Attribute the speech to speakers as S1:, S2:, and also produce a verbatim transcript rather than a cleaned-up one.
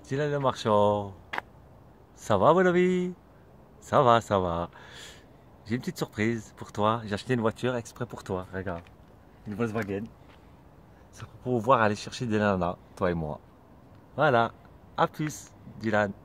S1: Dylan le marchand. Ça va, mon ami? Ça va, ça va. J'ai une petite surprise pour toi. J'ai acheté une voiture exprès pour toi. Regarde. Une Volkswagen. C'est pour pouvoir aller chercher des nanas, toi et moi. Voilà. À plus, Dylan.